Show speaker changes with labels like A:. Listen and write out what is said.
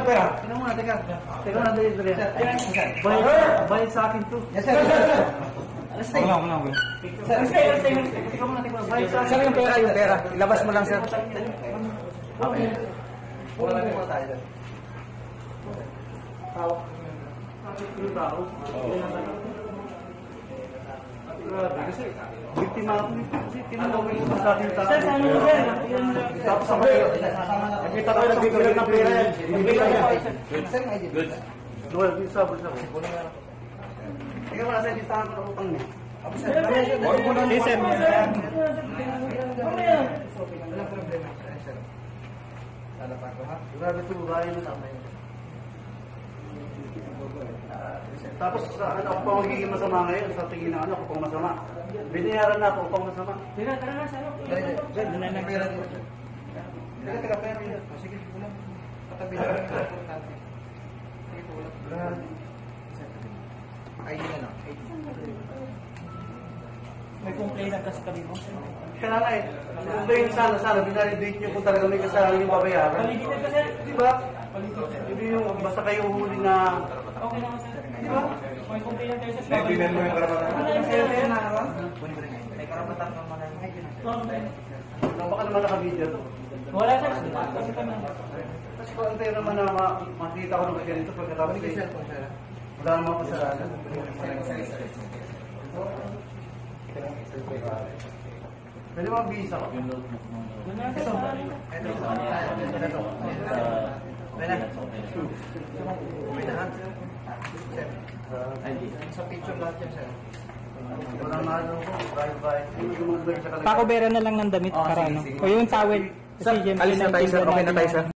A: pera.
B: Tingnan mo na, teka. Teka muna, dali. Bayad sa akin to.
A: Yes, sir. Wala.
B: Teka muna. Bayad sa akin.
A: Sir, yung pera. Ilabas mo lang, sir.
B: Okay.
A: Wala na yung tayo.
B: Tawag. Yung tao. Grabe, kasi biktima ako nito. Kasi tinanong yung sa ating tao. Sir, saan mo sir? Tapos ako yun. Nakita ko yung nagbibigay ng pera yan. Bibigay niya.
A: Sir, may ID.
B: Good. Duwal, yung sabon sa ako. Ikaw wala sa listahan ko ng utang niya.
A: Sir, huwag mo lang. Sir,
B: Walang problema.
A: Lalapan ko, ha?
B: Grabe ito, babae na tama yun. Tapos ano ako pang magiging masama ngayon sa tingin na ano ako pang masama. Binayaran na ako pang masama. Tira na sa ano.
A: Sir, pera dito, sir. Teka, pera yun. Sige, ulam. Patabi na rin. Sige, ulam. ID na lang.
C: May complaint kasi kami mo.
B: Kaya nga eh. Complain sana. Binalidate nyo kung talaga may kasalanan yung babayaran.
C: Paligid kasi.
B: Diba? Hindi yung basta kayo huli na.
C: Okay naman sir.
B: Diba?
C: May complaint kayo sa
A: May binan mo yung karapatan.
C: May karapatan ka man.
B: Baka naman naka-video to.
C: Wala sir. Kasi kami.
B: Kasi kung tayo naman na makita ko ng ganito pagkatapos kayo. Wala naman kasalanan. Pwede mo visa ko?
A: Sa picture lahat yan, sir.
B: Walang ano ko, bye-bye.
C: Pakubera na lang ng damit para ano. O yung towel. Kasi
A: Alis na tayo, sir. Okay na tayo, sir.